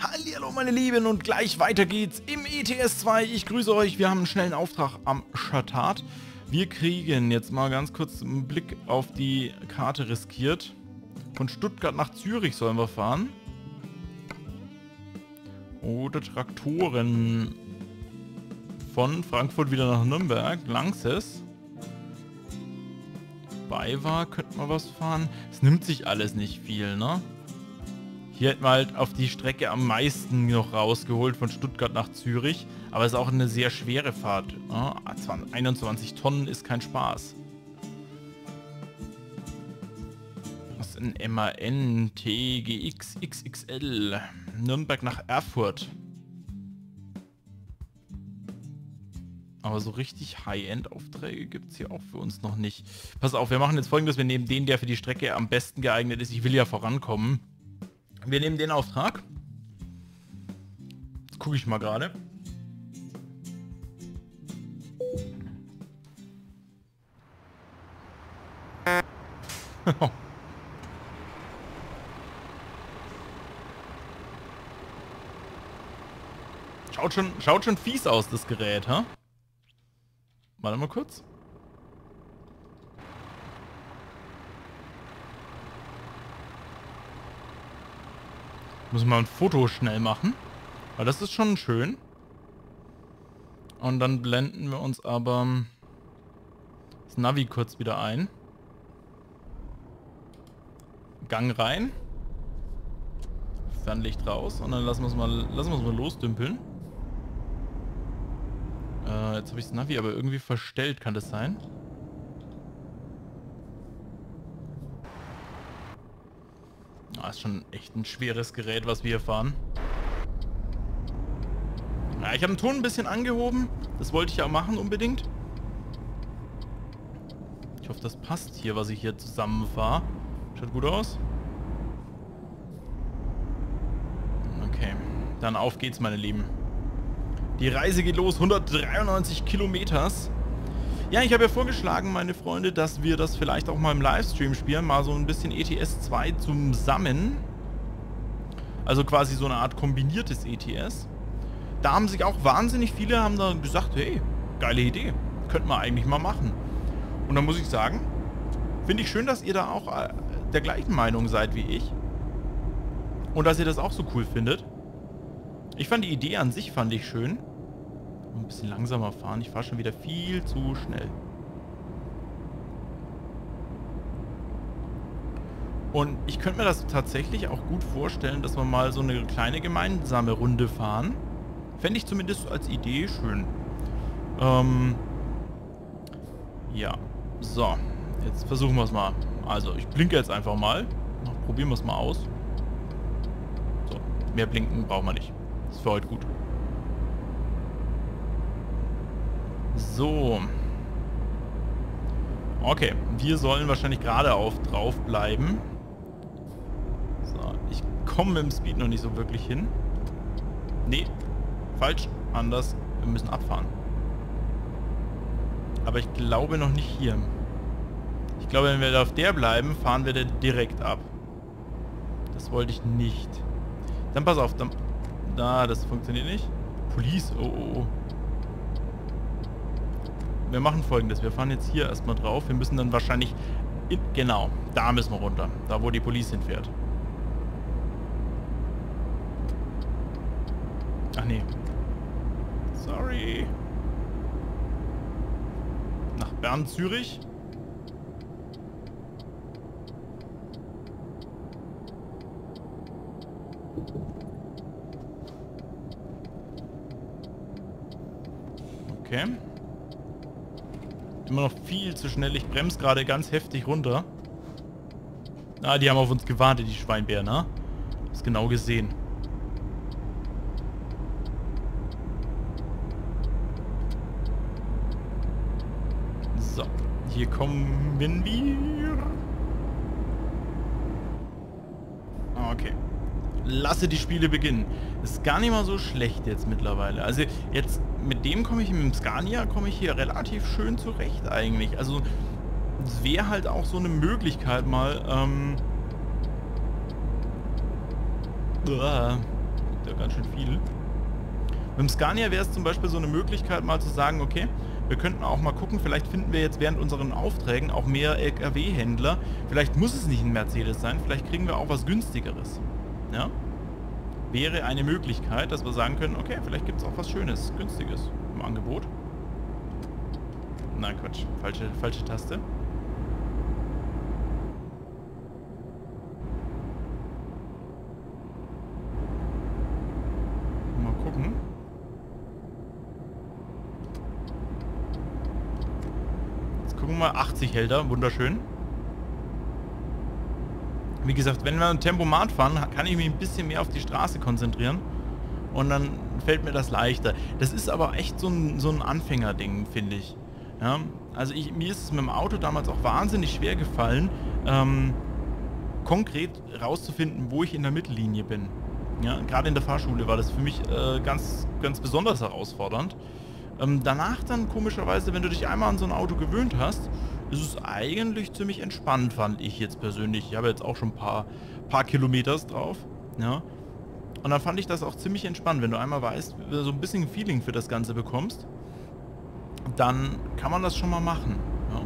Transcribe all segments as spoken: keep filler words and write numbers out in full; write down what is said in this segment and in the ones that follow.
Hallihallo meine Lieben und gleich weiter geht's im E T S zwei. Ich grüße euch, wir haben einen schnellen Auftrag am Start. Wir kriegen jetzt mal ganz kurz einen Blick auf die Karte riskiert. Von Stuttgart nach Zürich sollen wir fahren. Oder Traktoren. Von Frankfurt wieder nach Nürnberg. Lanxess. Baywa könnten wir was fahren. Es nimmt sich alles nicht viel, ne? Hier hätten wir halt auf die Strecke am meisten noch rausgeholt von Stuttgart nach Zürich. Aber es ist auch eine sehr schwere Fahrt. Ne? einundzwanzig Tonnen ist kein Spaß. Was ist ein M A N T G X X X L? Nürnberg nach Erfurt. Aber so richtig High-End-Aufträge gibt es hier auch für uns noch nicht. Pass auf, wir machen jetzt Folgendes. Wir nehmen den, der für die Strecke am besten geeignet ist. Ich will ja vorankommen. Wir nehmen den Auftrag. Jetzt gucke ich mal gerade. Schaut schon, schaut schon fies aus, das Gerät, ha? Warte mal kurz. Müssen wir ein Foto schnell machen. Weil das ist schon schön. Und dann blenden wir uns aber das Navi kurz wieder ein. Gang rein. Fernlicht raus. Und dann lassen wir es mal, lassen wir es mal losdümpeln. Äh, jetzt habe ich das Navi aber irgendwie verstellt. Kann das sein? Ah, ist schon echt ein schweres Gerät, was wir hier fahren. Ja, ich habe den Ton ein bisschen angehoben. Das wollte ich ja machen unbedingt. Ich hoffe, das passt hier, was ich hier zusammenfahre. Schaut gut aus. Okay, dann auf geht's, meine Lieben. Die Reise geht los, hundertdreiundneunzig Kilometers. Ja, ich habe ja vorgeschlagen, meine Freunde, dass wir das vielleicht auch mal im Livestream spielen. Mal so ein bisschen E T S zwei zusammen. Also quasi so eine Art kombiniertes E T S. Da haben sich auch wahnsinnig viele haben da gesagt, hey, geile Idee. Könnten wir eigentlich mal machen. Und dann muss ich sagen, finde ich schön, dass ihr da auch äh, der gleichen Meinung seid wie ich. Und dass ihr das auch so cool findet. Ich fand die Idee an sich, fand ich schön. Ein bisschen langsamer fahren. Ich fahre schon wieder viel zu schnell. Und ich könnte mir das tatsächlich auch gut vorstellen, dass wir mal so eine kleine gemeinsame Runde fahren. Fände ich zumindest als Idee schön. Ähm, ja. So. Jetzt versuchen wir es mal. Also, ich blinke jetzt einfach mal. Probieren wir es mal aus. So. Mehr blinken brauchen wir nicht. Ist für heute gut. So. Okay, wir sollen wahrscheinlich geradeaus drauf bleiben. So, ich komme mit dem Speed noch nicht so wirklich hin. Nee, falsch, anders. Wir müssen abfahren. Aber ich glaube noch nicht hier. Ich glaube, wenn wir auf der bleiben, fahren wir da direkt ab. Das wollte ich nicht. Dann pass auf, dann... Da, das funktioniert nicht. Police, oh, oh, oh. Wir machen Folgendes. Wir fahren jetzt hier erstmal drauf. Wir müssen dann wahrscheinlich... In, genau, da müssen wir runter. Da, wo die Police hinfährt. Ach nee. Sorry. Nach Bern, Zürich. Okay. Immer noch viel zu schnell. Ich bremse gerade ganz heftig runter. Ah, die haben auf uns gewartet, die Schweinbären, ne? Hab's genau gesehen. So, hier kommen wir. Okay. Lasse die Spiele beginnen. Ist gar nicht mal so schlecht jetzt mittlerweile. Also jetzt mit dem komme ich, mit dem Scania komme ich hier relativ schön zurecht eigentlich. Also es wäre halt auch so eine Möglichkeit mal ähm, ja ganz schön viel. Mit dem Scania wäre es zum Beispiel so eine Möglichkeit, mal zu sagen, okay, wir könnten auch mal gucken, vielleicht finden wir jetzt während unseren Aufträgen auch mehr L K W-Händler. Vielleicht muss es nicht ein Mercedes sein, vielleicht kriegen wir auch was günstigeres. Ja? Wäre eine Möglichkeit, dass wir sagen können, okay, vielleicht gibt es auch was Schönes, Günstiges im Angebot. Nein, Quatsch, falsche, falsche Taste. Mal gucken. Jetzt gucken wir mal, achtzig hält er, wunderschön. Wie gesagt, wenn wir ein Tempomat fahren, kann ich mich ein bisschen mehr auf die Straße konzentrieren. Und dann fällt mir das leichter. Das ist aber echt so ein, so ein Anfängerding, finde ich. Ja, also ich, mir ist es mit dem Auto damals auch wahnsinnig schwer gefallen, ähm, konkret rauszufinden, wo ich in der Mittellinie bin. Ja, gerade in der Fahrschule war das für mich äh, ganz, ganz besonders herausfordernd. Ähm, danach dann komischerweise, wenn du dich einmal an so ein Auto gewöhnt hast, ist es eigentlich ziemlich entspannt, fand ich jetzt persönlich. Ich habe jetzt auch schon ein paar, paar Kilometers drauf. Ja. Und dann fand ich das auch ziemlich entspannt, wenn du einmal weißt, so ein bisschen ein Feeling für das Ganze bekommst, dann kann man das schon mal machen. Ja.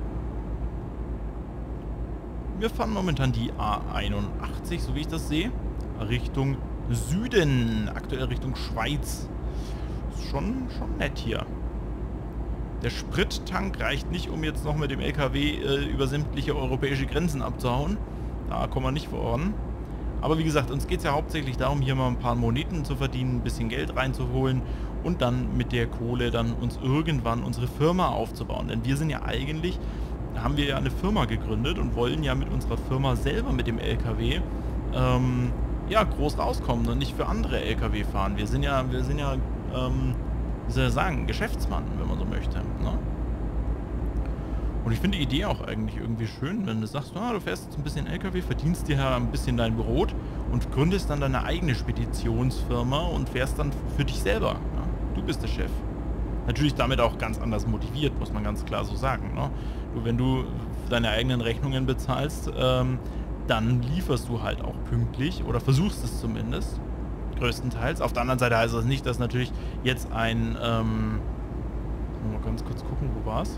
Wir fahren momentan die A einundachtzig, so wie ich das sehe, Richtung Süden, aktuell Richtung Schweiz. Ist schon, schon nett hier. Der Sprittank reicht nicht, um jetzt noch mit dem L K W äh, über sämtliche europäische Grenzen abzuhauen. Da kommen wir nicht voran. Aber wie gesagt, uns geht es ja hauptsächlich darum, hier mal ein paar Moneten zu verdienen, ein bisschen Geld reinzuholen und dann mit der Kohle dann uns irgendwann unsere Firma aufzubauen. Denn wir sind ja eigentlich, haben wir ja eine Firma gegründet und wollen ja mit unserer Firma selber mit dem L K W ähm, ja, groß rauskommen und nicht für andere L K W fahren. Wir sind ja, wir sind ja, ähm, wie soll ich sagen, Geschäftsmann, wenn man so möchte. Ne? Und ich finde die Idee auch eigentlich irgendwie schön, wenn du sagst, ah, du fährst jetzt ein bisschen L K W, verdienst dir ein bisschen dein Brot und gründest dann deine eigene Speditionsfirma und fährst dann für dich selber. Ja? Du bist der Chef. Natürlich damit auch ganz anders motiviert, muss man ganz klar so sagen. Ne? Du, wenn du deine eigenen Rechnungen bezahlst, ähm, dann lieferst du halt auch pünktlich oder versuchst es zumindest. Größtenteils. Auf der anderen Seite heißt das nicht, dass natürlich jetzt ein, ähm, mal ganz kurz gucken, wo war's?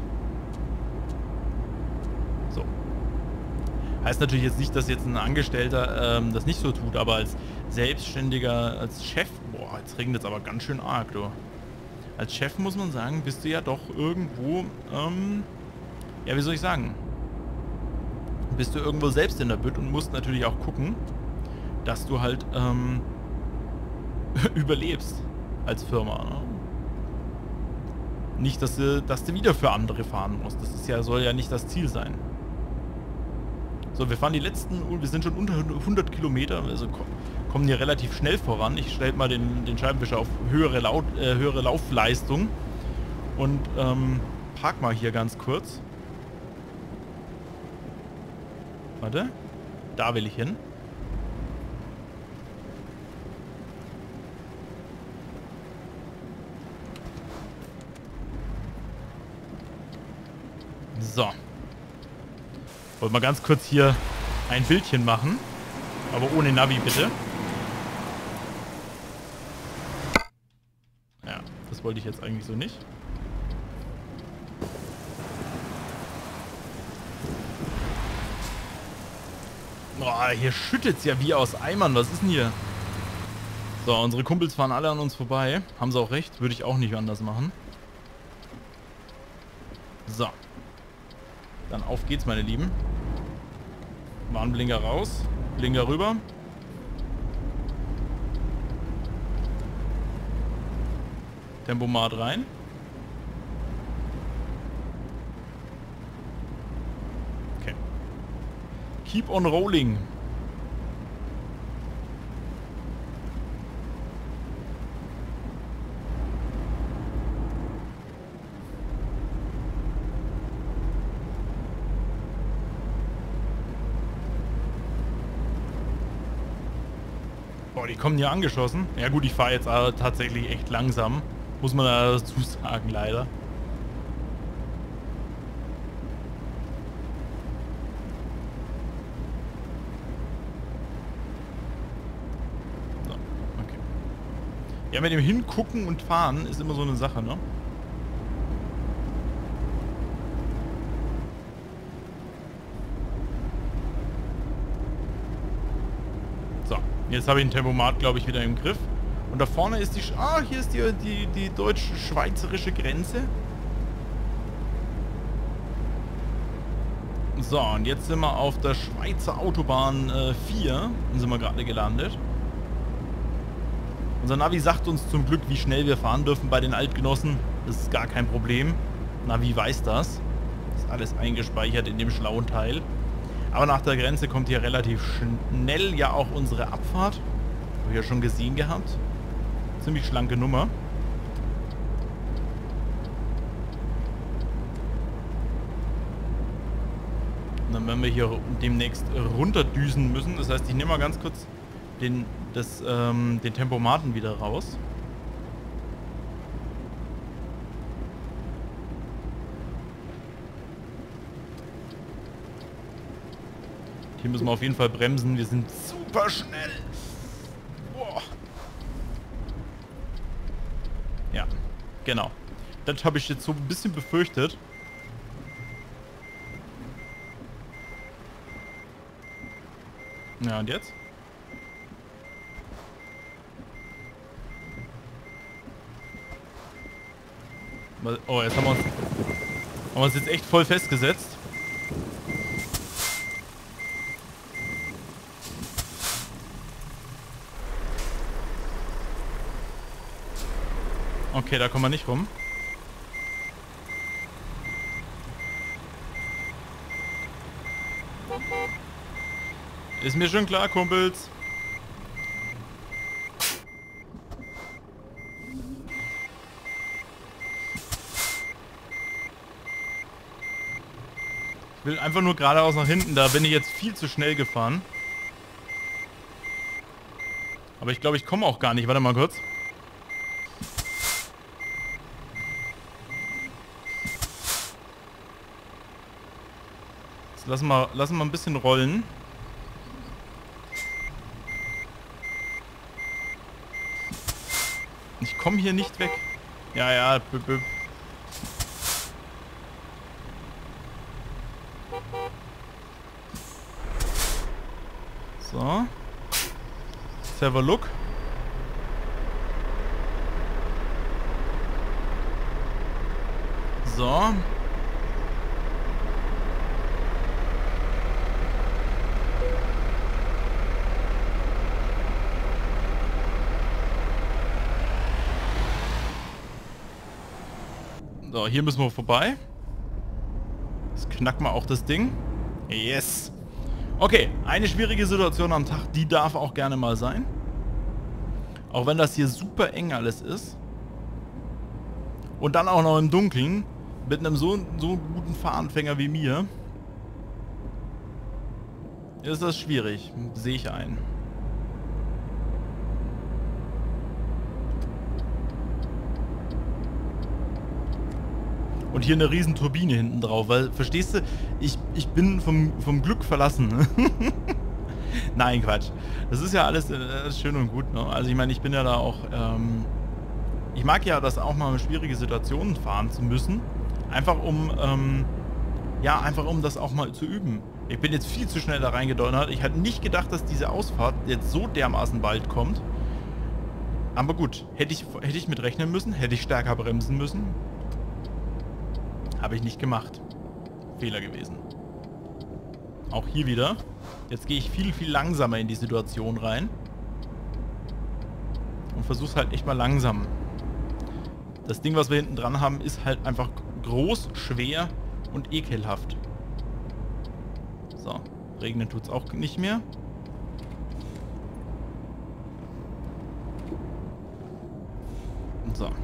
So. Heißt natürlich jetzt nicht, dass jetzt ein Angestellter ähm, das nicht so tut, aber als Selbstständiger, als Chef, boah, jetzt regnet es aber ganz schön arg, du. Als Chef muss man sagen, bist du ja doch irgendwo, ähm, ja, wie soll ich sagen, bist du irgendwo selbst in der Bütt und musst natürlich auch gucken, dass du halt, ähm, überlebst als Firma. Ne? Nicht, dass du, dass du wieder für andere fahren musst. Das ist ja, soll ja nicht das Ziel sein. So, wir fahren die letzten, wir sind schon unter hundert Kilometer, also kommen hier relativ schnell voran. Ich stelle mal den, den Scheibenwischer auf höhere, Laut, äh, höhere Laufleistung und ähm, park mal hier ganz kurz. Warte, da will ich hin. So. Wollte mal ganz kurz hier ein Bildchen machen. Aber ohne Navi, bitte. Ja, das wollte ich jetzt eigentlich so nicht. Boah, hier schüttet es ja wie aus Eimern. Was ist denn hier? So, unsere Kumpels fahren alle an uns vorbei. Haben sie auch recht. Würde ich auch nicht anders machen. So. Dann auf geht's, meine Lieben. Warnblinker raus. Blinker rüber. Tempomat rein. Okay. Keep on rolling. Boah, die kommen hier angeschossen. Ja gut, ich fahre jetzt aber tatsächlich echt langsam. Muss man dazu sagen, leider. So, okay. Ja, mit dem Hingucken und Fahren ist immer so eine Sache, ne? So, jetzt habe ich den Tempomat, glaube ich, wieder im Griff. Und da vorne ist die... Sch ah, hier ist die, die, die deutsch-schweizerische Grenze. So, und jetzt sind wir auf der Schweizer Autobahn äh, vier. Und sind wir gerade gelandet. Unser Navi sagt uns zum Glück, wie schnell wir fahren dürfen bei den Altgenossen. Das ist gar kein Problem. Navi weiß das. Ist alles eingespeichert in dem schlauen Teil. Aber nach der Grenze kommt hier relativ schnell ja auch unsere Abfahrt. Habe ich ja schon gesehen gehabt. Ziemlich schlanke Nummer. Und dann werden wir hier demnächst runterdüsen müssen. Das heißt, ich nehme mal ganz kurz den, das, ähm, den Tempomaten wieder raus. Hier müssen wir auf jeden Fall bremsen. Wir sind super schnell. Boah. Ja, genau. Das habe ich jetzt so ein bisschen befürchtet. Ja, und jetzt? Oh, jetzt haben wir uns, haben wir uns jetzt echt voll festgesetzt. Okay, da kommen wir nicht rum. Ist mir schon klar, Kumpels. Ich will einfach nur geradeaus nach hinten. Da bin ich jetzt viel zu schnell gefahren. Aber ich glaube, ich komme auch gar nicht. Warte mal kurz. Jetzt lassen wir, lassen wir ein bisschen rollen. Ich komme hier nicht weg. Ja, ja. Büb, büb. So. Let's have a look. So. So, hier müssen wir vorbei. Jetzt knacken wir auch das Ding. Yes. Okay, eine schwierige Situation am Tag, die darf auch gerne mal sein. Auch wenn das hier super eng alles ist. Und dann auch noch im Dunkeln. Mit einem so, so guten Fahranfänger wie mir. Ist das schwierig. Sehe ich ein. Und hier eine riesen Turbine hinten drauf, weil, verstehst du, ich, ich bin vom, vom Glück verlassen. Nein, Quatsch. Das ist ja alles, alles schön und gut, ne? Also ich meine, ich bin ja da auch, ähm, ich mag ja das auch mal schwierige Situationen fahren zu müssen. Einfach um, ähm, ja, einfach um das auch mal zu üben. Ich bin jetzt viel zu schnell da reingedonnert. Ich hatte nicht gedacht, dass diese Ausfahrt jetzt so dermaßen bald kommt. Aber gut, hätte ich, hätte ich mit rechnen müssen, hätte ich stärker bremsen müssen. Habe ich nicht gemacht. Fehler gewesen. Auch hier wieder. Jetzt gehe ich viel, viel langsamer in die Situation rein. Und versuche es halt echt mal langsam. Das Ding, was wir hinten dran haben, ist halt einfach groß, schwer und ekelhaft. So. Regnen tut es auch nicht mehr. So.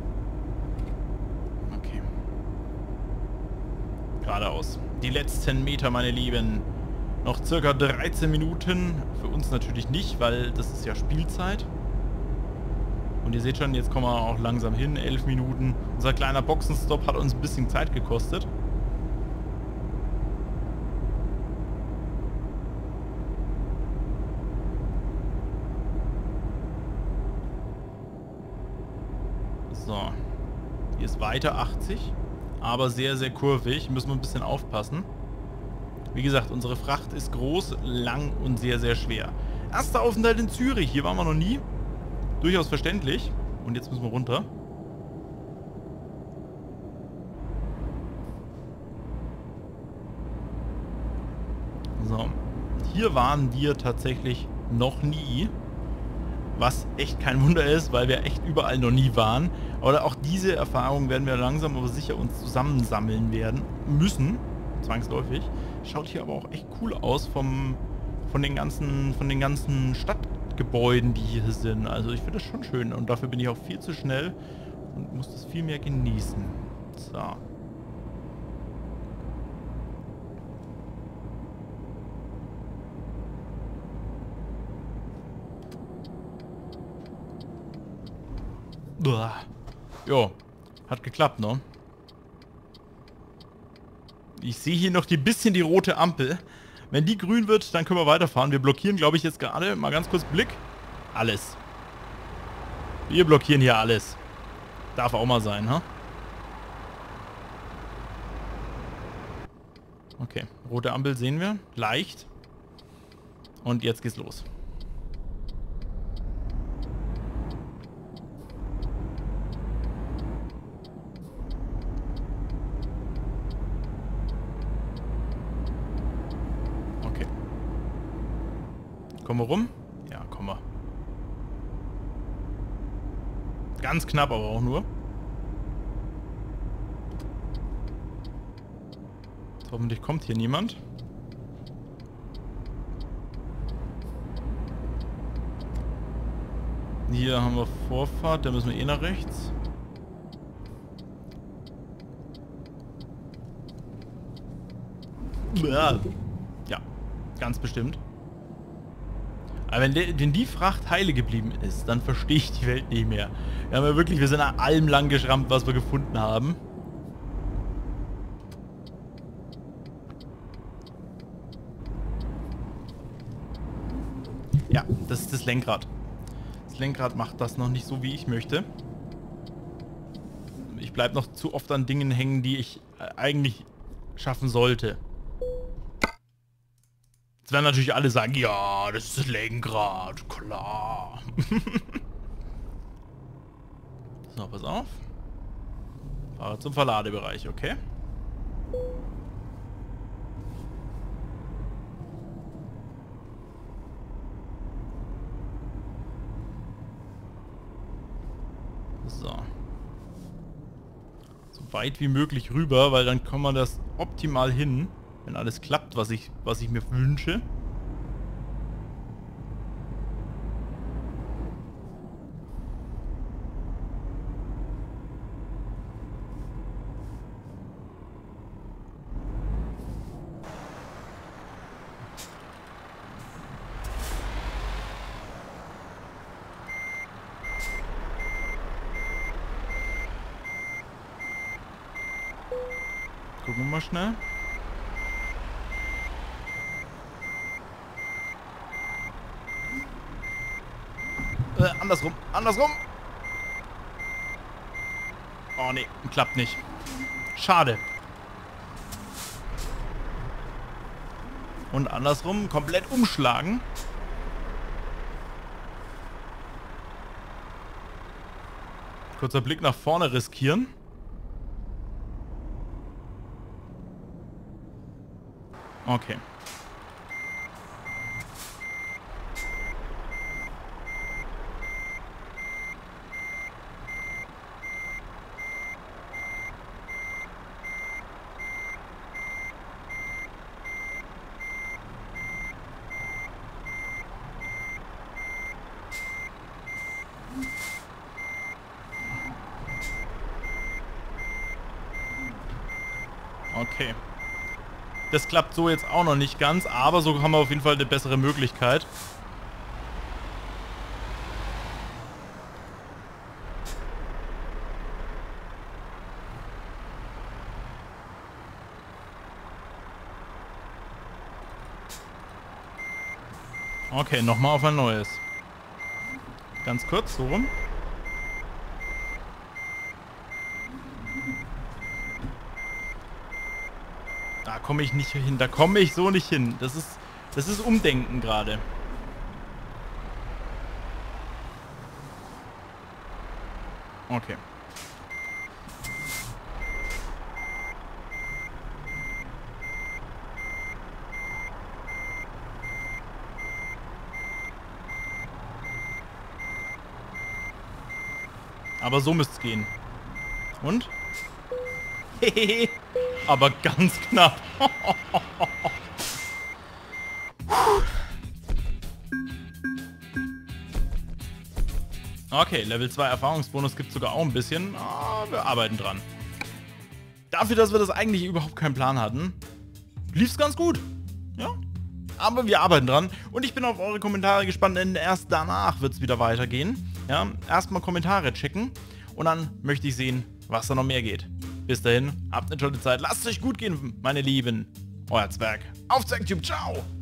Geradeaus. Die letzten Meter, meine Lieben. Noch circa dreizehn Minuten. Für uns natürlich nicht, weil das ist ja Spielzeit. Und ihr seht schon, jetzt kommen wir auch langsam hin. elf Minuten. Unser kleiner Boxenstopp hat uns ein bisschen Zeit gekostet. So. Hier ist weiter achtzig. Aber sehr, sehr kurvig. Müssen wir ein bisschen aufpassen. Wie gesagt, unsere Fracht ist groß, lang und sehr, sehr schwer. Erster Aufenthalt in Zürich. Hier waren wir noch nie. Durchaus verständlich. Und jetzt müssen wir runter. So. Hier waren wir tatsächlich noch nie. Was echt kein Wunder ist, weil wir echt überall noch nie waren. Aber auch diese Erfahrung werden wir langsam aber sicher uns zusammensammeln werden müssen. Zwangsläufig. Schaut hier aber auch echt cool aus vom, von den ganzen, von den ganzen Stadtgebäuden, die hier sind. Also ich finde das schon schön und dafür bin ich auch viel zu schnell und muss das viel mehr genießen. So. Uah. Jo, hat geklappt, ne? Ich sehe hier noch ein bisschen die rote Ampel. Wenn die grün wird, dann können wir weiterfahren. Wir blockieren, glaube ich, jetzt gerade, mal ganz kurz Blick, alles. Wir blockieren hier alles. Darf auch mal sein, ha? Okay, rote Ampel sehen wir. Leicht. Und jetzt geht's los. Kommen wir rum? Ja, kommen wir. Ganz knapp aber auch nur. Hoffentlich kommt hier niemand. Hier haben wir Vorfahrt, da müssen wir eh nach rechts. Ja, ganz bestimmt. Aber wenn, de, wenn die Fracht heile geblieben ist, dann verstehe ich die Welt nicht mehr. Wir haben ja wirklich, wir sind an allem lang geschrammt, was wir gefunden haben. Ja, das ist das Lenkrad. Das Lenkrad macht das noch nicht so, wie ich möchte. Ich bleibe noch zu oft an Dingen hängen, die ich eigentlich schaffen sollte. Jetzt werden natürlich alle sagen, ja, das ist das Lenkrad, klar. So, pass auf. Fahre zum Verladebereich, okay. So. So weit wie möglich rüber, weil dann kommen wir das optimal hin. Wenn alles klappt, was ich, was ich mir wünsche. Gucken wir mal schnell. Äh, andersrum, andersrum. Oh ne, klappt nicht. Schade. Und andersrum, komplett umschlagen. Kurzer Blick nach vorne riskieren. Okay. Okay. Das klappt so jetzt auch noch nicht ganz, aber so haben wir auf jeden Fall eine bessere Möglichkeit. Okay, nochmal auf ein neues. Ganz kurz, so rum. komme ich nicht hin. Da komme ich so nicht hin. Das ist, das ist Umdenken gerade. Okay. Aber so müsste es gehen. Und? Hehehe. Aber ganz knapp. Okay, Level zwei Erfahrungsbonus gibt es sogar auch ein bisschen. Ah, wir arbeiten dran. Dafür, dass wir das eigentlich überhaupt keinen Plan hatten, lief es ganz gut. Ja. Aber wir arbeiten dran. Und ich bin auf eure Kommentare gespannt, denn erst danach wird es wieder weitergehen. Ja, erstmal Kommentare checken. Und dann möchte ich sehen, was da noch mehr geht. Bis dahin, habt eine tolle Zeit. Lasst es euch gut gehen, meine Lieben. Euer Zwerg. Auf Zwergtube. Ciao.